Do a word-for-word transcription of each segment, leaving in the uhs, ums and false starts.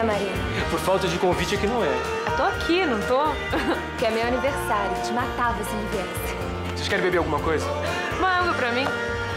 é, Marina? Por falta de convite aqui não é. Eu tô aqui, não tô? Porque é meu aniversário. Te matava se não viesse. Vocês querem beber alguma coisa? Uma água pra mim.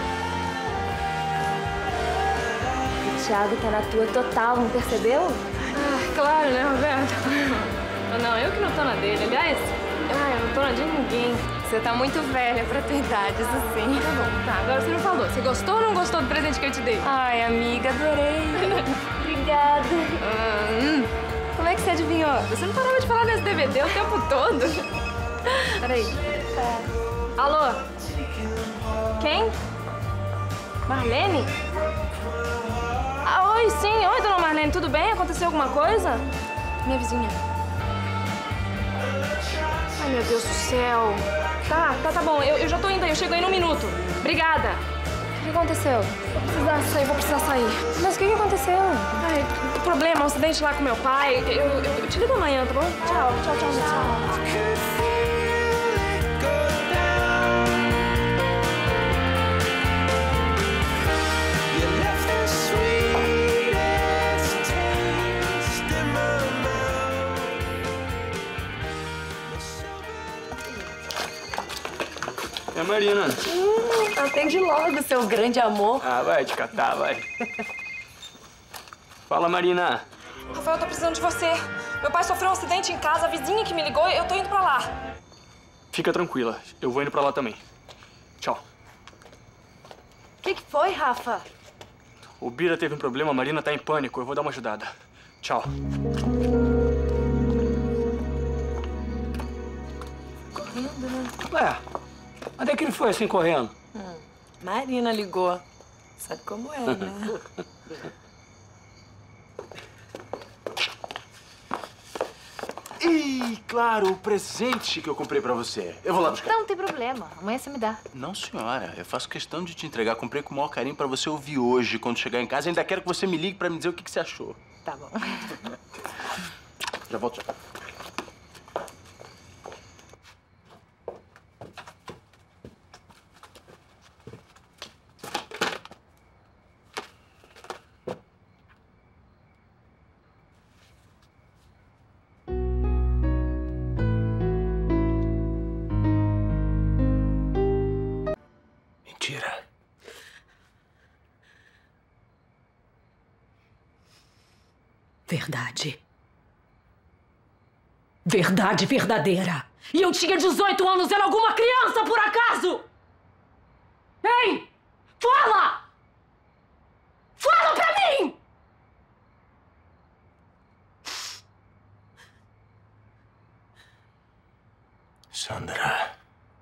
O Thiago tá na tua total, não percebeu? Ah, claro, né, Roberto? Não, eu que não tô na dele. Aliás, ah, eu não tô na de ninguém. Você tá muito velha pra tua idade, isso sim. Tá bom, tá. Agora você não falou. Você gostou ou não gostou do presente que eu te dei? Ai, amiga, adorei. Obrigada. Hum. Como é que você adivinhou? Você não parava de falar desse D V D o tempo todo. Peraí. É. Alô? Quem? Marlene? Ah, oi, sim. Oi, dona Marlene. Tudo bem? Aconteceu alguma coisa? Minha vizinha. Ai, meu Deus do céu. Tá, tá, tá bom. Eu, eu já tô indo aí. Eu chego aí num minuto. Obrigada. O que aconteceu? Vou precisar sair, vou precisar sair. Mas o que aconteceu? Ai, problema, um acidente lá com meu pai. Eu, eu, eu te ligo amanhã, tá bom? Tchau, tchau, tchau, tchau. É a Marina. Hum, atende logo, seu grande amor. Ah, vai te catar, vai. Fala, Marina. Rafael, eu tô precisando de você. Meu pai sofreu um acidente em casa, a vizinha que me ligou, eu tô indo pra lá. Fica tranquila, eu vou indo pra lá também. Tchau. O que, que foi, Rafa? O Bira teve um problema, a Marina tá em pânico, eu vou dar uma ajudada. Tchau. Correndo, né? Ué, onde é que ele foi assim correndo? Hum, Marina ligou. Sabe como é, né? E, claro, o presente que eu comprei pra você. Eu vou lá buscar. Não, não tem problema. Amanhã você me dá. Não, senhora. Eu faço questão de te entregar. Comprei com o maior carinho pra você ouvir hoje, quando chegar em casa. Ainda quero que você me ligue pra me dizer o que, que você achou. Tá bom. Já volto já. Mentira. Verdade. Verdade verdadeira. E eu tinha dezoito anos, era alguma criança, por acaso? Ei! Fala! Fala pra mim! Sandra.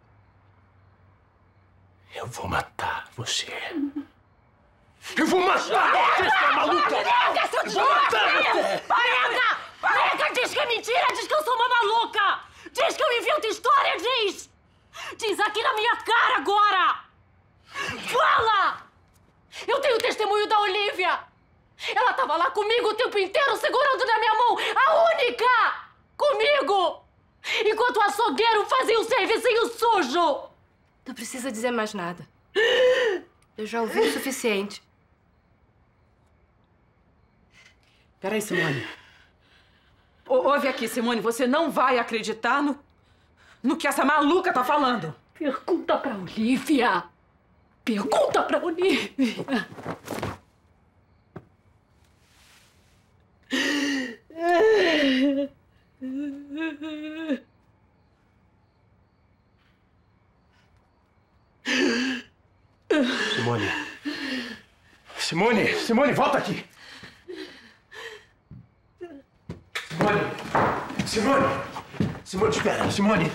Eu vou matar você. Eu vou matar você, sua maluca! Nega, seu desgraçado! Nega! Nega, diz que é mentira! Diz que eu sou uma maluca! Diz que eu invento história, diz! Diz aqui na minha cara agora! Fala! Eu tenho o testemunho da Olivia! Ela tava lá comigo o tempo inteiro, segurando na minha mão! A única! Comigo! Enquanto o açougueiro fazia o servicinho sujo! Não precisa dizer mais nada. Eu já ouvi o suficiente. Peraí, Simone. Ô, ouve aqui, Simone. Você não vai acreditar no, no que essa maluca tá falando. Pergunta pra Olivia. Pergunta pra Olivia. Simone. Simone! Simone, volta aqui! Simone! Simone! Simone, espera! Simone!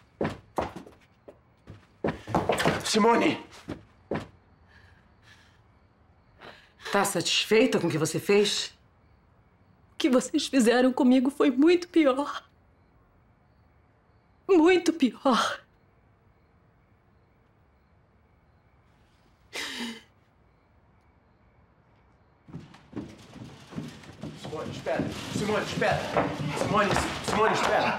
Simone! Tá satisfeita com o que você fez? O que vocês fizeram comigo foi muito pior. Muito pior. Simone, espera! Simone, espera! Simone, Simone, espera!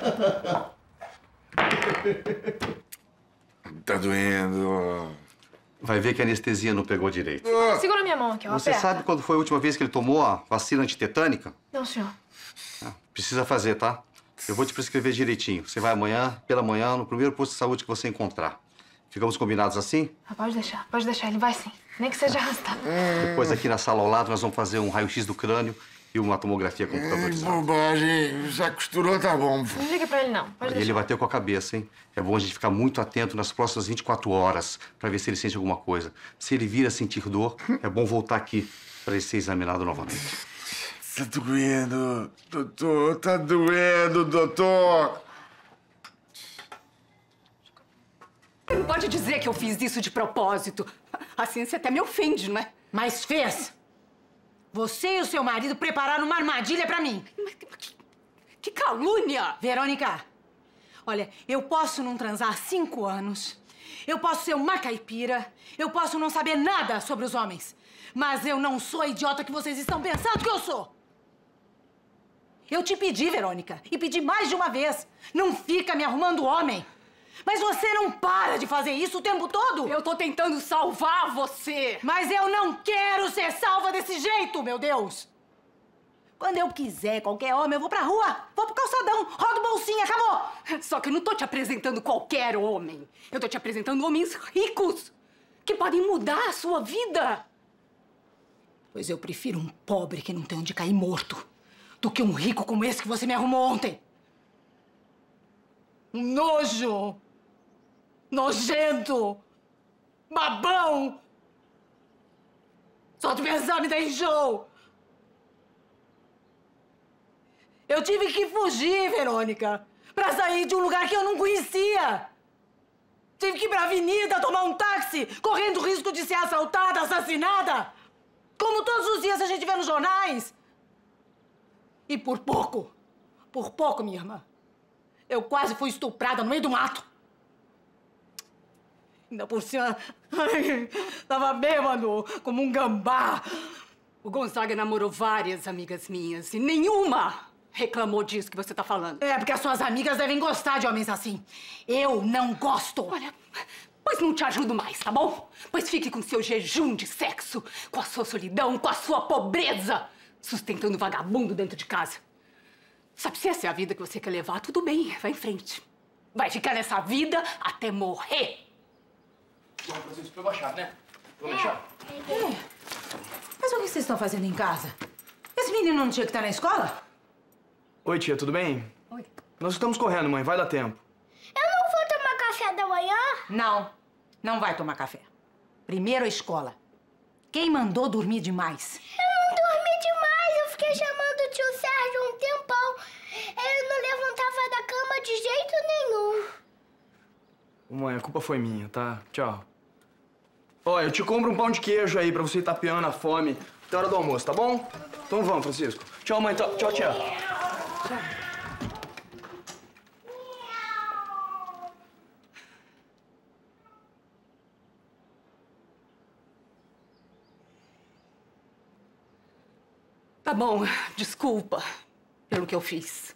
Tá doendo. Vai ver que a anestesia não pegou direito. Segura minha mão aqui, ó. Você aperta. sabe quando foi a última vez que ele tomou a vacina antitetânica? Não, senhor. Ah, precisa fazer, tá? Eu vou te prescrever direitinho. Você vai amanhã, pela manhã, no primeiro posto de saúde que você encontrar. Ficamos combinados assim? Ah, pode deixar, pode deixar. Ele vai sim. Nem que seja arrastado. Depois aqui na sala ao lado nós vamos fazer um raio-x do crânio e uma tomografia Ai, computadorizada. bobagem. Já costurou, tá bom. Não liga pra ele, não. Pode E deixar. ele vai ter com a cabeça, hein? É bom a gente ficar muito atento nas próximas vinte e quatro horas pra ver se ele sente alguma coisa. Se ele vir a sentir dor, é bom voltar aqui pra ele ser examinado novamente. Tá doendo, doutor. Tá doendo, doutor. Não pode dizer que eu fiz isso de propósito. Assim você até me ofende, não é? Mas fez. Você e o seu marido prepararam uma armadilha pra mim. Mas que, que calúnia! Verônica, olha, eu posso não transar há cinco anos, eu posso ser uma caipira, eu posso não saber nada sobre os homens, mas eu não sou a idiota que vocês estão pensando que eu sou. Eu te pedi, Verônica, e pedi mais de uma vez. Não fica me arrumando homem. Mas você não para de fazer isso o tempo todo. Eu tô tentando salvar você. Mas eu não quero ser salva desse jeito, meu Deus. Quando eu quiser qualquer homem, eu vou pra rua, vou pro calçadão, rodo bolsinha, acabou. Só que eu não tô te apresentando qualquer homem. Eu tô te apresentando homens ricos, que podem mudar a sua vida. Pois eu prefiro um pobre que não tem onde cair morto do que um rico como esse que você me arrumou ontem. Um nojo. Nojento. Babão. Só de pensar me dá enjoo. Eu tive que fugir, Verônica, pra sair de um lugar que eu não conhecia. Tive que ir pra avenida, tomar um táxi, correndo o risco de ser assaltada, assassinada. Como todos os dias a gente vê nos jornais. E por pouco, por pouco, minha irmã, eu quase fui estuprada no meio do mato. Ainda por cima, ai, tava bêbado, como um gambá. O Gonzaga namorou várias amigas minhas e nenhuma reclamou disso que você tá falando. É, porque as suas amigas devem gostar de homens assim. Eu não gosto. Olha, pois não te ajudo mais, tá bom? Pois fique com seu jejum de sexo, com a sua solidão, com a sua pobreza, sustentando um vagabundo dentro de casa. Sabe, se essa é a vida que você quer levar, tudo bem, vai em frente. Vai ficar nessa vida até morrer. Bom, Francisco, pegou a chave, né? Vamos deixar? É. Mas o que vocês estão fazendo em casa? Esse menino não tinha que estar na escola? Oi, tia, tudo bem? Oi. Nós estamos correndo, mãe. Vai dar tempo. Eu não vou tomar café da manhã? Não, não vai tomar café. Primeiro a escola. Quem mandou dormir demais? Eu não dormi demais, eu fiquei chamando o tio Sérgio um tempão. Ele não levantava da cama de jeito nenhum. Mãe, a culpa foi minha, tá? Tchau. Ó, eu te compro um pão de queijo aí pra você ir tapeando a fome até a hora do almoço, tá bom? Então vamos, Francisco. Tchau, mãe. Tchau, tchau, tia. Tá bom, desculpa pelo que eu fiz.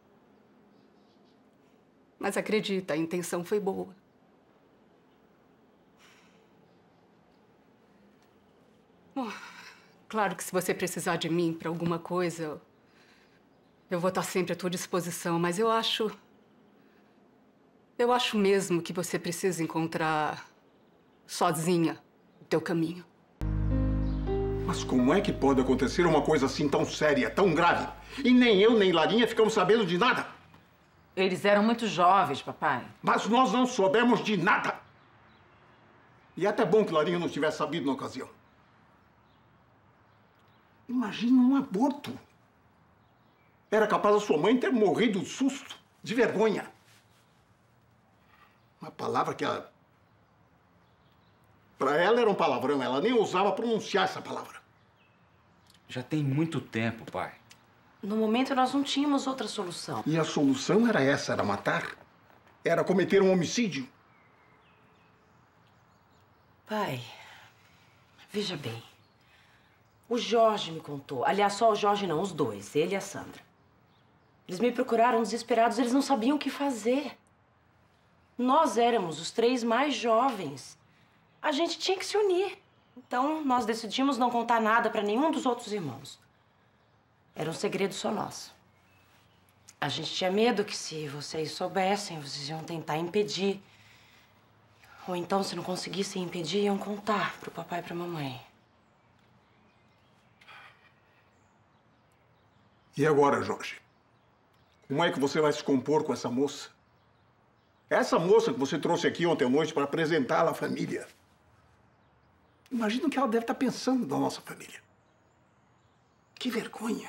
Mas acredita, a intenção foi boa. Bom, claro que se você precisar de mim pra alguma coisa, eu, eu vou estar sempre à tua disposição, mas eu acho... Eu acho mesmo que você precisa encontrar sozinha o teu caminho. Mas como é que pode acontecer uma coisa assim tão séria, tão grave? E nem eu, nem Larinha ficamos sabendo de nada. Eles eram muito jovens, papai. Mas nós não soubemos de nada. E é até bom que Larinha não tivesse sabido na ocasião. Imagina um aborto. Era capaz da sua mãe ter morrido de susto, de vergonha. Uma palavra que ela... Para ela era um palavrão, ela nem ousava pronunciar essa palavra. Já tem muito tempo, pai. No momento, nós não tínhamos outra solução. E a solução era essa, era matar. Era cometer um homicídio. Pai, veja bem. O Jorge me contou. Aliás, só o Jorge não, os dois, ele e a Sandra. Eles me procuraram desesperados, eles não sabiam o que fazer. Nós éramos os três mais jovens. a gente tinha que se unir. Então, nós decidimos não contar nada pra nenhum dos outros irmãos. Era um segredo só nosso. A gente tinha medo que, se vocês soubessem, vocês iam tentar impedir. Ou então, se não conseguissem impedir, iam contar pro papai e pra mamãe. E agora, Jorge? Como é que você vai se compor com essa moça? Essa moça que você trouxe aqui ontem à noite para apresentá-la à família. Imagina o que ela deve estar pensando da nossa família. Que vergonha.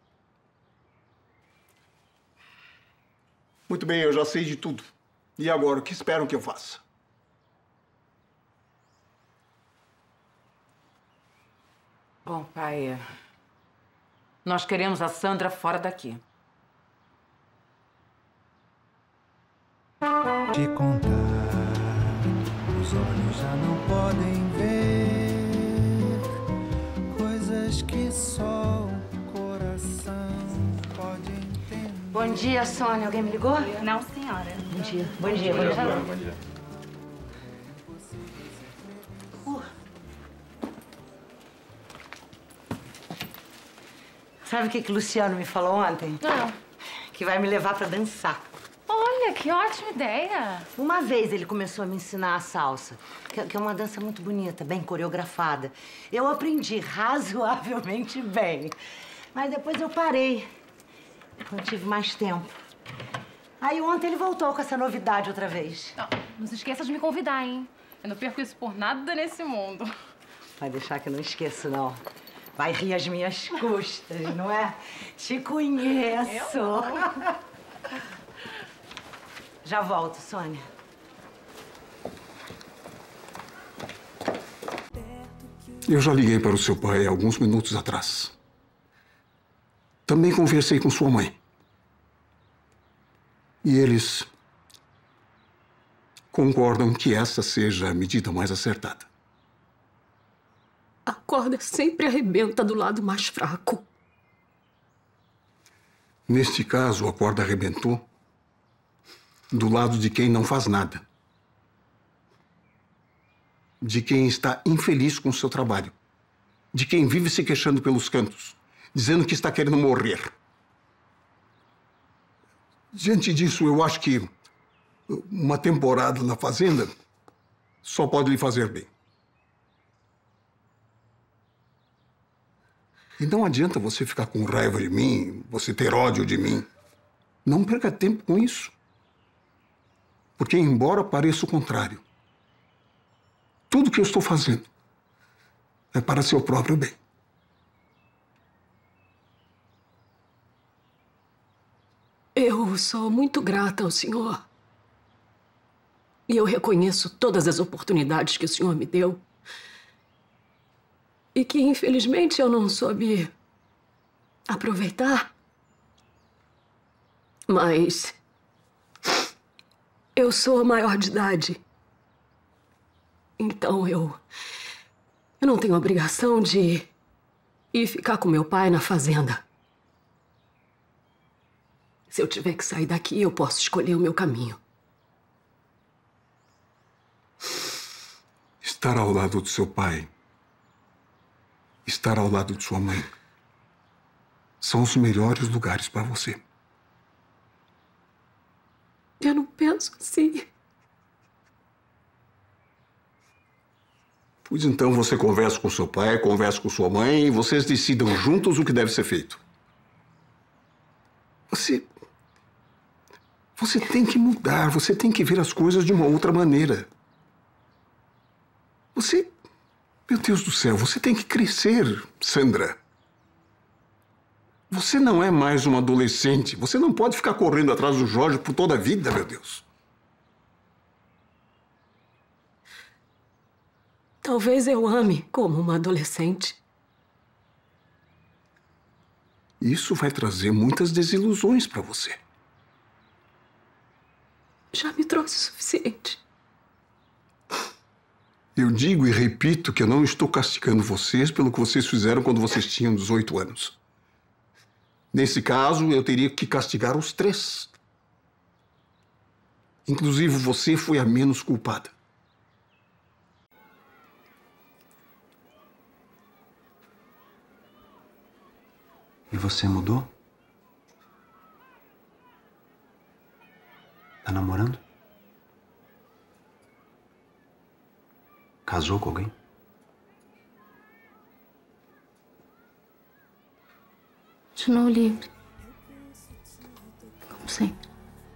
Muito bem, eu já sei de tudo. E agora, o que esperam que eu faça? Bom, pai, nós queremos a Sandra fora daqui. Te contar, os olhos já não podem ver coisas que só o coração pode entender. Bom dia, Sônia. Alguém me ligou? Não, senhora. Bom dia. Bom dia, bom dia. Bom dia. Uh. Sabe o que que o Luciano me falou ontem? Não. Que vai me levar pra dançar. Olha, que ótima ideia. Uma vez ele começou a me ensinar a salsa, que que é uma dança muito bonita, bem coreografada. Eu aprendi razoavelmente bem, mas depois eu parei. Não tive mais tempo. Aí ontem ele voltou com essa novidade outra vez. Não, não se esqueça de me convidar, hein? Eu não perco isso por nada nesse mundo. Vai deixar que eu não esqueço, não. Vai rir às minhas custas, não é? Te conheço. Eu? Já volto, Sônia. Eu já liguei para o seu pai alguns minutos atrás. Também conversei com sua mãe. E eles concordam que essa seja a medida mais acertada. A corda sempre arrebenta do lado mais fraco. Neste caso, a corda arrebentou do lado de quem não faz nada. De quem está infeliz com o seu trabalho. De quem vive se queixando pelos cantos, dizendo que está querendo morrer. Diante disso, eu acho que uma temporada na fazenda só pode lhe fazer bem. E não adianta você ficar com raiva de mim, você ter ódio de mim. Não perca tempo com isso. Porque, embora pareça o contrário, tudo que eu estou fazendo é para seu próprio bem. Eu sou muito grata ao senhor. E eu reconheço todas as oportunidades que o senhor me deu. E que, infelizmente, eu não soube aproveitar. Mas eu sou maior de idade. Então eu... Eu não tenho obrigação de ir ficar com meu pai na fazenda. Se eu tiver que sair daqui, eu posso escolher o meu caminho. Estar ao lado do seu pai, estar ao lado de sua mãe, são os melhores lugares para você. Eu não penso assim. Pois então você conversa com seu pai, conversa com sua mãe e vocês decidam juntos o que deve ser feito. Você... Você tem que mudar, você tem que ver as coisas de uma outra maneira. Você... Meu Deus do céu, você tem que crescer, Sandra. Você não é mais uma adolescente. Você não pode ficar correndo atrás do Jorge por toda a vida, meu Deus. Talvez eu ame como uma adolescente. Isso vai trazer muitas desilusões para você. Já me trouxe o suficiente. Eu digo e repito que eu não estou castigando vocês pelo que vocês fizeram quando vocês tinham dezoito anos. Nesse caso, eu teria que castigar os três. Inclusive, você foi a menos culpada. E você mudou? Tá namorando? Casou com alguém? Continuo livre. Como sempre.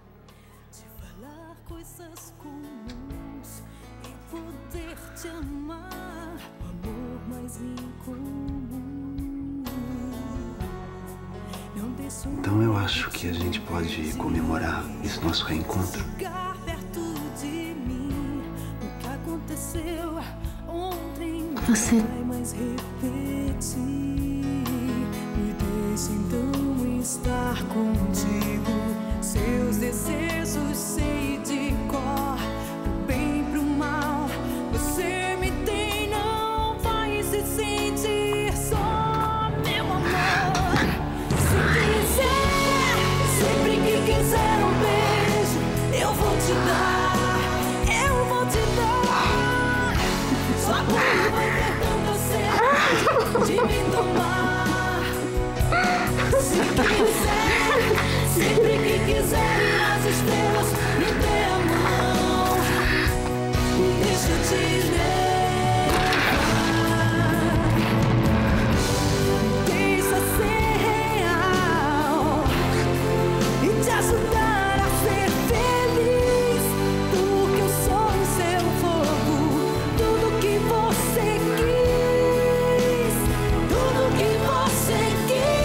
Então eu acho que a gente pode comemorar esse nosso reencontro. Você... Me deixe então estar contigo. Seus desejos sei de cor, pro bem, pro mal. Você me tem, não vai se sentir só, meu amor. Se quiser, sempre que quiser um beijo, eu vou te dar, eu vou te dar. Sua boca vai ter tanta sede de me tomar. Se quiser, sempre que quiser ir às estrelas, me dê a mão, deixa eu te levar, deixa ser real e te ajudar a ser feliz, porque eu sou o seu fogo, tudo que você quis, tudo que você quis.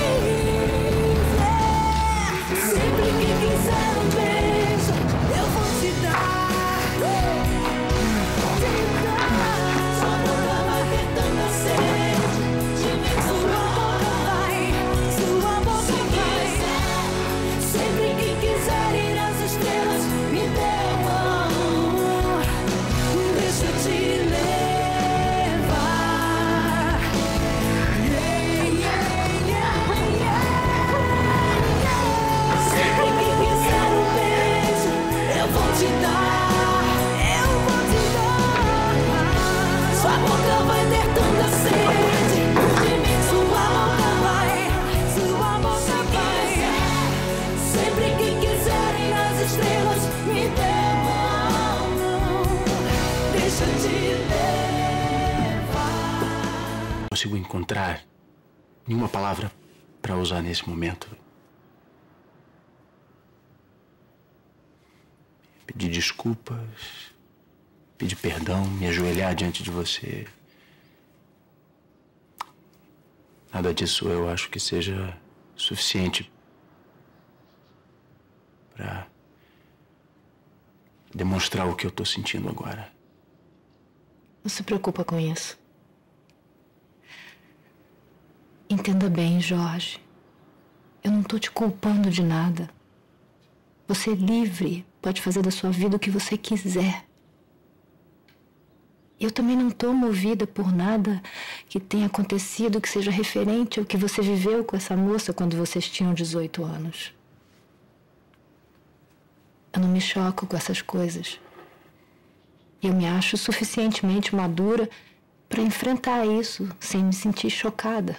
Sempre que quiser um beijo, eu vou te dar, te dar. Sua boca vai ter tanta sede de mim. Sua boca vai, sua boca vai. Sempre que quiser ir às estrelas, me dê a mão, deixa eu te levar. Yeah, yeah, yeah, yeah. Sempre que quiser um beijo, eu vou te dar, eu vou te dar. Sua boca vai ter tanta sede de mim. Sua boca vai, sua boca vai. Sempre que quiser ir às estrelas, me dê a mão, deixa eu te levar. Não consigo encontrar nenhuma palavra para usar nesse momento. Pedir desculpas, pedir perdão, me ajoelhar diante de você. Nada disso eu acho que seja suficiente para demonstrar o que eu tô sentindo agora. Não se preocupa com isso. Entenda bem, Jorge. Eu não tô te culpando de nada. Você é livre, pode fazer da sua vida o que você quiser. Eu também não tô movida por nada que tenha acontecido que seja referente ao que você viveu com essa moça quando vocês tinham dezoito anos. Eu não me choco com essas coisas. Eu me acho suficientemente madura para enfrentar isso sem me sentir chocada.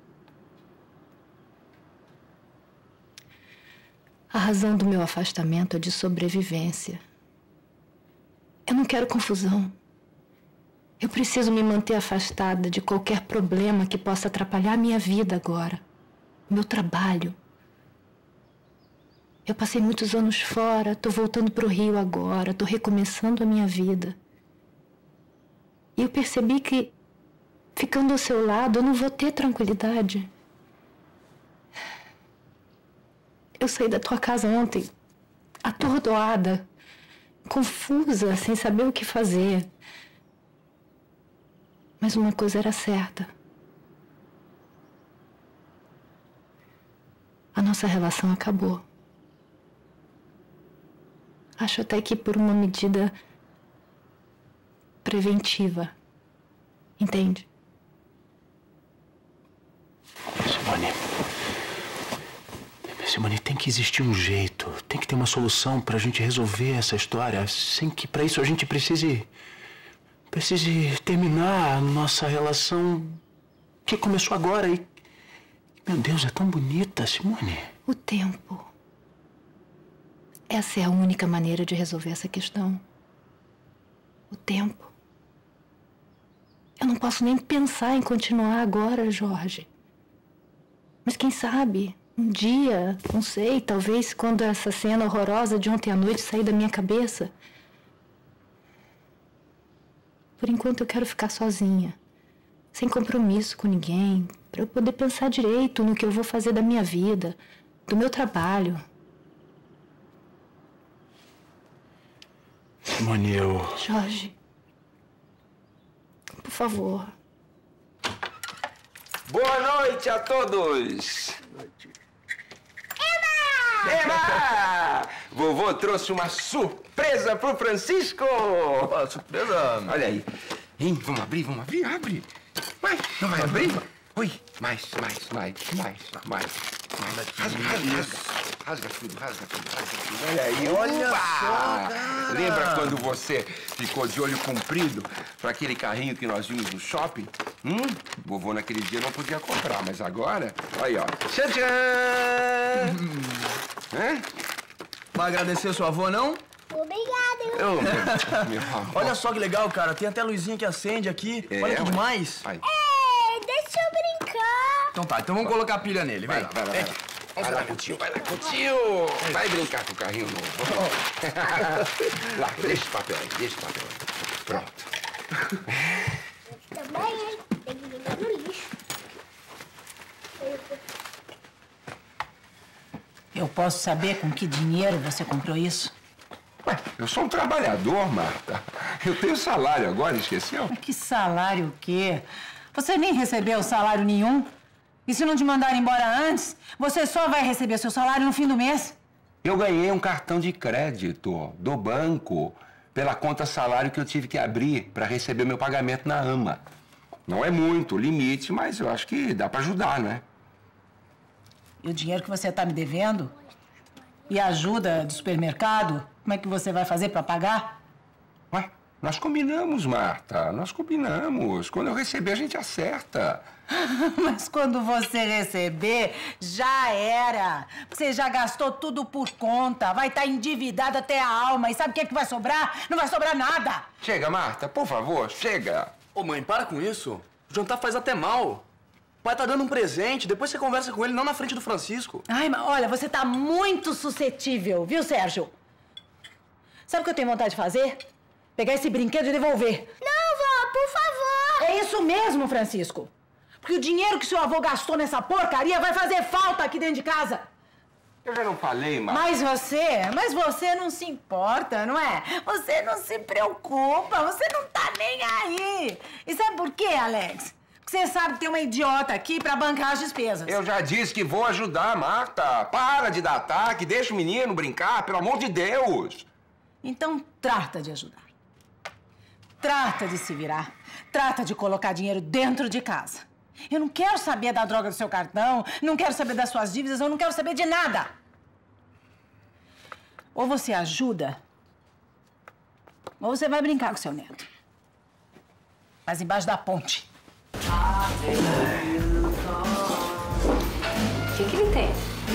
A razão do meu afastamento é de sobrevivência. Eu não quero confusão. Eu preciso me manter afastada de qualquer problema que possa atrapalhar a minha vida agora. Meu trabalho. Eu passei muitos anos fora, tô voltando pro Rio agora, tô recomeçando a minha vida. E eu percebi que, ficando ao seu lado, eu não vou ter tranquilidade. Eu saí da tua casa ontem, atordoada, confusa, sem saber o que fazer. Mas uma coisa era certa. A nossa relação acabou. Acho até que por uma medida preventiva. Entende? Simone. Simone, tem que existir um jeito. Tem que ter uma solução pra gente resolver essa história. Sem que pra isso a gente precise... Precise terminar a nossa relação que começou agora e Meu Deus, é tão bonita, Simone. O tempo. Essa é a única maneira de resolver essa questão. O tempo. Eu não posso nem pensar em continuar agora, Jorge. Mas quem sabe, um dia, não sei, talvez quando essa cena horrorosa de ontem à noite sair da minha cabeça. Por enquanto eu quero ficar sozinha, sem compromisso com ninguém, para eu poder pensar direito no que eu vou fazer da minha vida, do meu trabalho. Simone, eu... Jorge, por favor. Boa noite a todos! Eba! Eba! Vovô trouxe uma surpresa pro Francisco! Opa, surpresa? Olha aí. Hein? Vamos abrir, vamos abrir, abre! Vai, não vai abrir? Oi, mais, mais, mais, mais, mais. Rasga, rasga, rasga. Rasga tudo, rasga tudo, rasga tudo. Olha aí, Olha opa! só, cara. Lembra quando você ficou de olho comprido para aquele carrinho que nós vimos no shopping? Hum? Vovô naquele dia não podia comprar, mas agora... Aí, ó. Tchan, tchan! Hã? Vai agradecer sua avó, não? Obrigada. Eu, meu, meu amor. Olha só que legal, cara. Tem até a luzinha que acende aqui. É, Olha que ué. demais. Vai. Ei, deixa eu brincar. Então tá, então vamos colocar a pilha nele. Vai Vem. lá, vai lá, vai lá. Vai lá com o tio, vai lá com o tio. Vai brincar com o carrinho novo. Lá, deixa o papel aí, deixa o papel aí. Pronto. Também, hein? Tem que jogar no lixo. Eu posso saber com que dinheiro você comprou isso? Ué, eu sou um trabalhador, Marta. Eu tenho salário agora, esqueceu? Que salário o quê? Você nem recebeu salário nenhum. E se não te mandarem embora antes, você só vai receber seu salário no fim do mês. Eu ganhei um cartão de crédito do banco pela conta salário que eu tive que abrir para receber meu pagamento na AMA. Não é muito, limite, mas eu acho que dá para ajudar, né? E o dinheiro que você está me devendo? E a ajuda do supermercado? Como é que você vai fazer para pagar? Ué, nós combinamos, Marta. Nós combinamos. Quando eu receber, a gente acerta. Mas quando você receber, já era. Você já gastou tudo por conta. Vai estar endividado até a alma. E sabe o que é que vai sobrar? Não vai sobrar nada. Chega, Marta, por favor, chega. Ô, mãe, para com isso. O jantar faz até mal. O pai tá dando um presente, depois você conversa com ele, não na frente do Francisco. Ai, mas olha, você tá muito suscetível, viu, Sérgio? Sabe o que eu tenho vontade de fazer? Pegar esse brinquedo e devolver. Não, vó, por favor. É isso mesmo, Francisco. Porque o dinheiro que seu avô gastou nessa porcaria vai fazer falta aqui dentro de casa. Eu já não falei, Marta. Mas você, mas você não se importa, não é? Você não se preocupa, você não tá nem aí. E sabe por quê, Alex? Porque você sabe que tem uma idiota aqui pra bancar as despesas. Eu já disse que vou ajudar, Marta. Para de dar ataque, deixa o menino brincar, pelo amor de Deus. Então trata de ajudar. Trata de se virar. Trata de colocar dinheiro dentro de casa. Eu não quero saber da droga do seu cartão, não quero saber das suas dívidas, eu não quero saber de nada. Ou você ajuda, ou você vai brincar com seu neto. Mas embaixo da ponte. O que, que ele tem?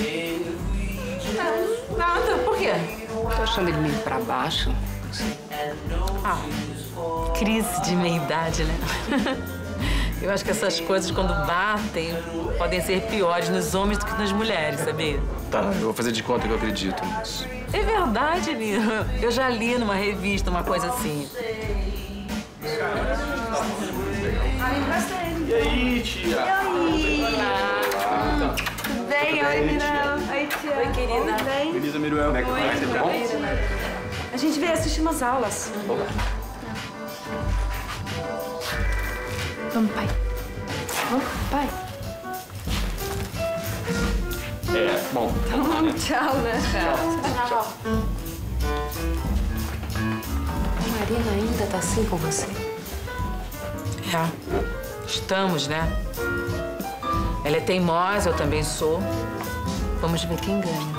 Não, nada. Por quê? Tô achando ele meio pra baixo. Ah, crise de meia-idade, né? Eu acho que essas coisas, quando batem, podem ser piores nos homens do que nas mulheres, sabia? Tá, eu vou fazer de conta que eu acredito nisso. É verdade, Nina. Eu já li numa revista uma coisa assim. E aí, tia? E aí? Olá. Tudo bem? Oi, Mirão. Oi, tia. Oi, querida. Tudo bem? Beleza, Miruel. Como é que vai? Tudo bom? A gente veio assistir umas aulas. Vamos, pai. Vamos, pai. É, bom. Tá bom, tchau, né? Tchau. Tchau. A Marina ainda tá assim com você? É, estamos, né? Ela é teimosa, eu também sou. Vamos ver quem ganha.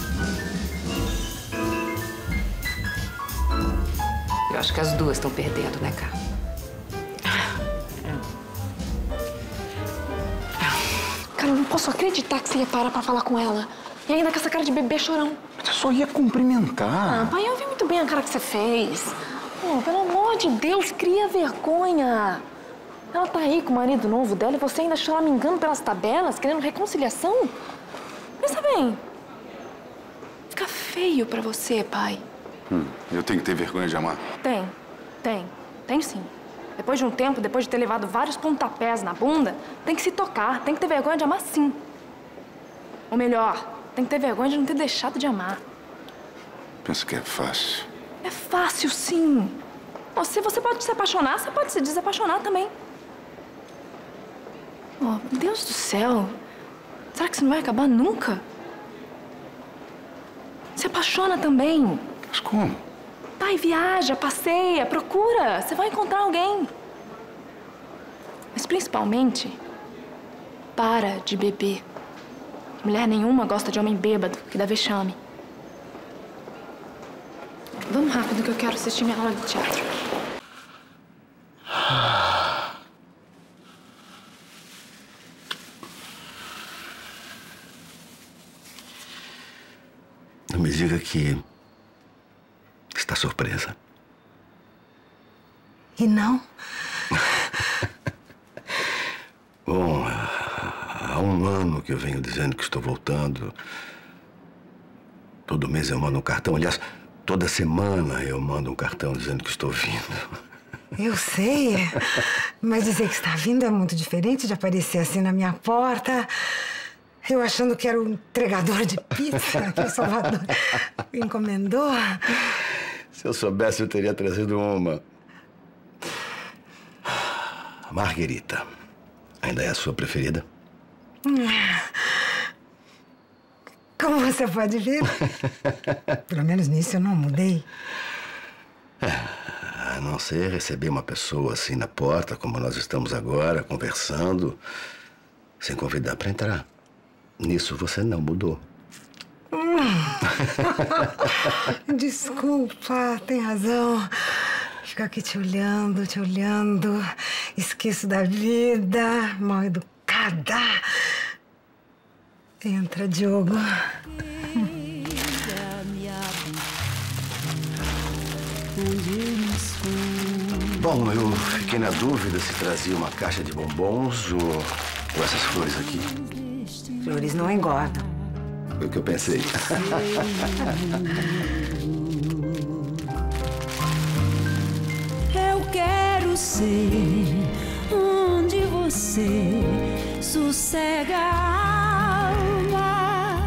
Eu acho que as duas estão perdendo, né, Cá? cara, eu não posso acreditar que você ia parar pra falar com ela. E ainda com essa cara de bebê chorão. Mas eu só ia cumprimentar. Ah, pai, eu vi muito bem a cara que você fez. Pô, pelo amor de Deus, cria vergonha. Ela tá aí com o marido novo dela e você ainda choramingando pelas tabelas, querendo reconciliação? Pensa bem. Fica feio pra você, pai. Hum, eu tenho que ter vergonha de amar. Tem, tem, tem sim. Depois de um tempo, depois de ter levado vários pontapés na bunda, tem que se tocar, tem que ter vergonha de amar sim. Ou melhor, tem que ter vergonha de não ter deixado de amar. Pensa que é fácil. É fácil sim. Você, você pode se apaixonar, você pode se desapaixonar também. Oh, Deus do céu. Será que isso não vai acabar nunca? Se apaixona também. Mas como? Vai, viaja, passeia, procura. Você vai encontrar alguém. Mas principalmente, para de beber. Mulher nenhuma gosta de homem bêbado, que dá vexame. Vamos rápido que eu quero assistir minha aula de teatro. Não me diga que está surpresa. E não? Bom, há um ano que eu venho dizendo que estou voltando. Todo mês eu mando um cartão. Aliás, toda semana eu mando um cartão dizendo que estou vindo. Eu sei, mas dizer que está vindo é muito diferente de aparecer assim na minha porta. Eu achando que era o entregador de pizza que o Salvador encomendou. Se eu soubesse, eu teria trazido uma. Marguerita. Ainda é a sua preferida? Como você pode ver, pelo menos nisso eu não mudei. É, a não ser receber uma pessoa assim na porta, como nós estamos agora, conversando, sem convidar para entrar. Nisso você não mudou. Hum. Desculpa, tem razão. Fico aqui te olhando, te olhando. Esqueço da vida, mal educada. Entra, Diogo. Bom, eu fiquei na dúvida se trazia uma caixa de bombons ou, ou essas flores aqui. Flores não engordam. Foi o que eu pensei. Eu quero ser onde você sossega a alma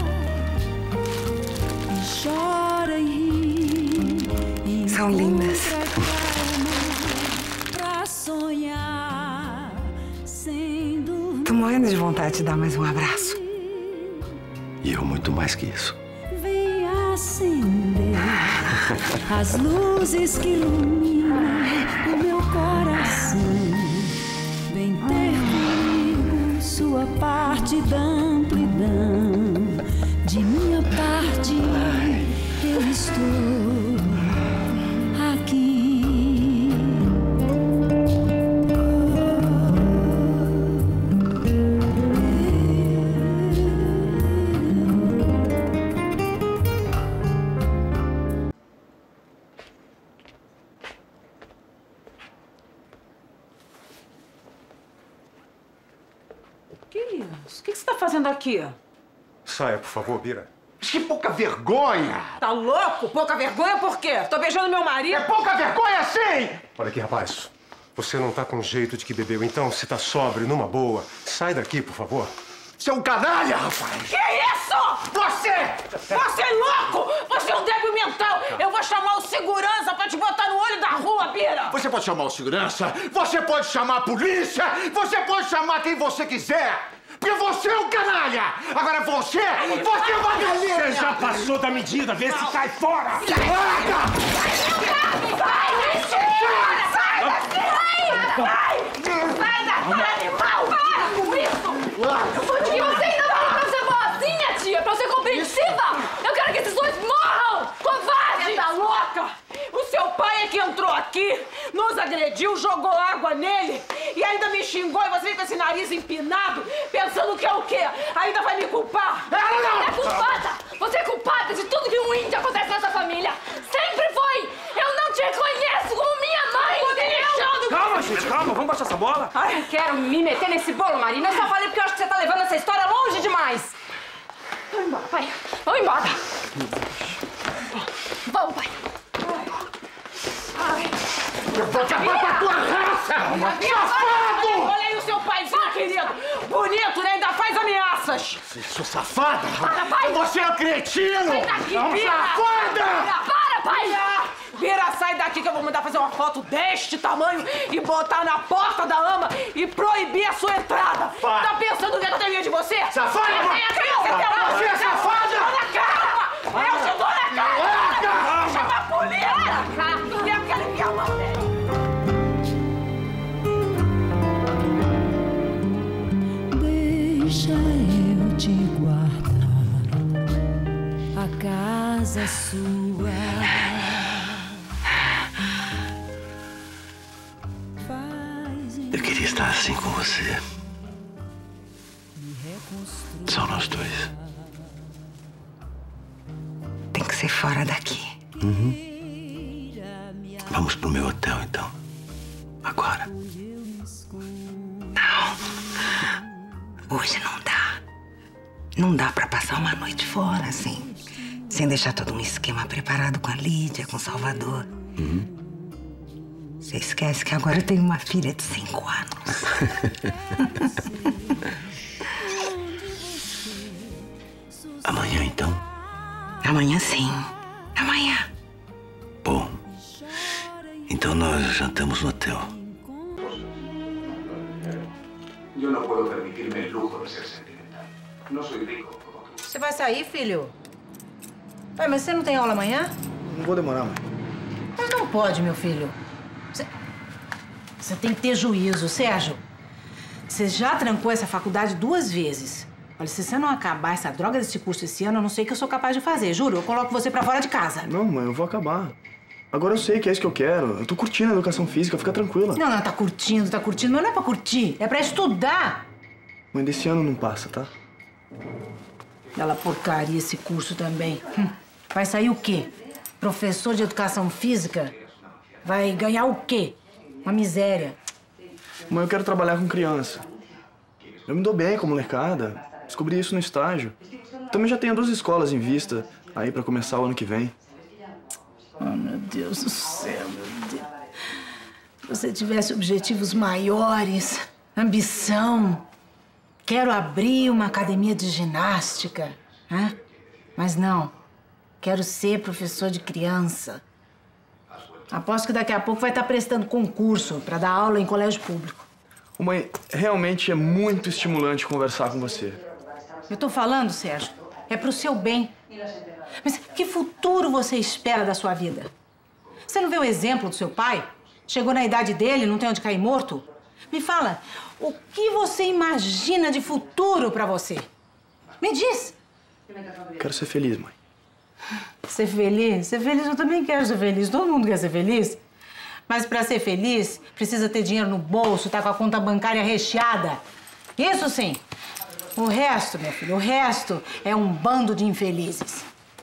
e chora e ri. São lindas. Pra sonhar sem dormir. Tô morrendo de vontade de dar mais um abraço. E eu muito mais que isso. Vem acender as luzes que iluminam o meu coração. Vem ter comigo sua parte da amplidão. De minha parte, eu estou aqui. Que isso? O que você tá fazendo aqui? Saia, por favor, Bira. Que pouca vergonha! Tá louco? Pouca vergonha por quê? Tô beijando meu marido. É pouca vergonha, sim! Olha aqui, rapaz. Você não tá com jeito de que bebeu, então, se tá sóbrio, numa boa, sai daqui, por favor. Você é um canalha, rapaz! Que isso? Você! Você é louco! Você é um débil mental! Eu vou chamar o segurança pra te botar no olho da rua, Bira! Você pode chamar o segurança, você pode chamar a polícia, você pode chamar quem você quiser! Porque você é um canalha! Agora você, você é uma galinha! Você já passou da medida, vê se cai fora! Larga! Vai, mentira! Sai daqui! Vai! Sai daqui, animal! Para com isso! E você ainda fala pra ser boazinha, tia? Pra ser compreensiva? Eu quero que esses dois morram! Covarde! Você tá louca? O seu pai é que entrou aqui, nos agrediu, jogou água nele E ainda me xingou e você vem com esse nariz empinado, pensando que é o quê? Ainda vai me culpar? Ela não é culpada! Você é culpada de tudo que um índio acontece nessa família! Sempre foi! Eu não te reconheço como minha mãe! Tô deixando... Calma, gente, calma. Vamos baixar essa bola? Ai, não quero me meter nesse bolo, Marina. Eu só falei porque eu acho que você tá levando essa história longe demais. Vamos embora, pai. Vamos embora. Vamos, pai. Ai. Eu vou acabar com a tua raça! Safado! Olha aí o seu paizinho, querido. Bonito, né? Ainda faz ameaças. Sua safada! Para, pai! Você é um cretino! Sai daqui, É um vira! safada! Para, pai! Vira, sai daqui que eu vou mandar fazer uma foto deste tamanho e botar na porta da ama e proibir a sua entrada. Safada. Tá pensando que eu tenho medo de você? Safada! Você é Safada! Você é safada! Eu te dou na cara! Eu te dou na cara! Chama a polícia! Eu quero enfiar a mão nele! Deixa eu te guardar, a casa é sua. Eu queria estar assim com você. Só nós dois. Tem que ser fora daqui. Uhum. Vamos pro meu hotel, então. Agora. Não. Hoje não dá. Não dá pra passar uma noite fora, assim. Sem deixar todo um esquema preparado com a Lídia, com o Salvador. Uhum. Você esquece que agora eu tenho uma filha de cinco anos. Amanhã, então? Amanhã, sim. Amanhã. Bom. Então nós jantamos no hotel. Eu não posso permitir-me o luxo de ser sentimental. Não sou rico como tu. Você vai sair, filho? Ué, mas você não tem aula amanhã? Não vou demorar, mãe. Mas não pode, meu filho. Você, você tem que ter juízo, Sérgio. Você já trancou essa faculdade duas vezes. Olha, se você não acabar essa droga desse curso esse ano, eu não sei o que eu sou capaz de fazer, juro. Eu coloco você pra fora de casa. Não, mãe, eu vou acabar. Agora eu sei que é isso que eu quero. Eu tô curtindo a educação física, fica tranquila. Não, não, tá curtindo, tá curtindo. Mas não é pra curtir, é pra estudar. Mãe, desse ano não passa, tá? Bela porcaria esse curso também. Hum. Vai sair o quê? Professor de educação física? Vai ganhar o quê? Uma miséria. Mãe, eu quero trabalhar com criança. Eu me dou bem com a molecada. Descobri isso no estágio. Também já tenho duas escolas em vista aí pra começar o ano que vem. Oh, meu Deus do céu, meu Deus. Se você tivesse objetivos maiores, ambição. Quero abrir uma academia de ginástica, né? Mas não. Quero ser professor de criança. Aposto que daqui a pouco vai estar prestando concurso para dar aula em colégio público. Mãe, realmente é muito estimulante conversar com você. Eu tô falando, Sérgio, é pro seu bem. Mas que futuro você espera da sua vida? Você não vê o exemplo do seu pai? Chegou na idade dele, não tem onde cair morto? Me fala, o que você imagina de futuro pra você? Me diz. Quero ser feliz, mãe. Ser feliz? Ser feliz, eu também quero ser feliz. Todo mundo quer ser feliz. Mas pra ser feliz, precisa ter dinheiro no bolso, tá com a conta bancária recheada. Isso sim. O resto, meu filho, o resto é um bando de infelizes.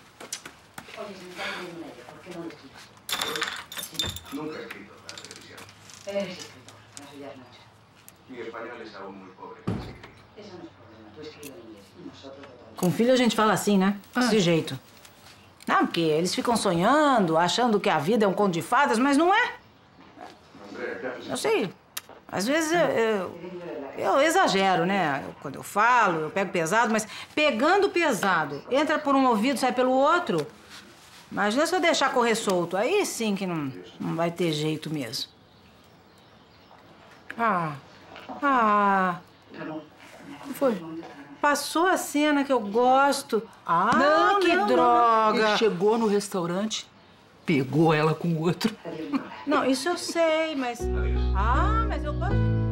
Nunca he escrito para la televisión. Eres escritor, para estudiar noche. Mi español es aún muy pobre para escribir. Eso no es problema, tú escribes en inglés y nosotros lo Com filho a gente fala assim, né? Desse jeito. Não, porque eles ficam sonhando, achando que a vida é um conto de fadas, mas não é. Eu sei, às vezes eu, eu, eu exagero, né? Eu, quando eu falo, eu pego pesado, mas pegando pesado, entra por um ouvido, sai pelo outro. Imagina se eu deixar correr solto, aí sim que não, não vai ter jeito mesmo. Ah, ah, o que foi? Passou a cena que eu gosto. Ah, Não, que não, droga. não. Ele chegou no restaurante, pegou ela com o outro. Não, isso eu sei, mas... Ah, mas eu gosto...